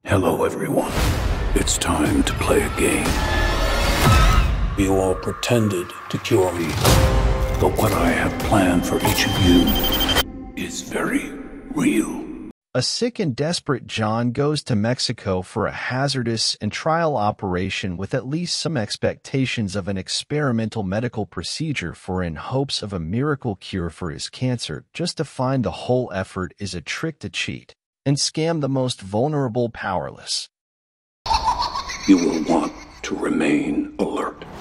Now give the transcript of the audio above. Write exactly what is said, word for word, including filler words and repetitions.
Hello, everyone. It's time to play a game. You all pretended to cure me, but what I have planned for each of you is very real. A sick and desperate John goes to Mexico for a hazardous and trial operation with at least some expectations of an experimental medical procedure for in hopes of a miracle cure for his cancer, just to find the whole effort is a trick to cheat and scam the most vulnerable powerless. You will want to remain alert.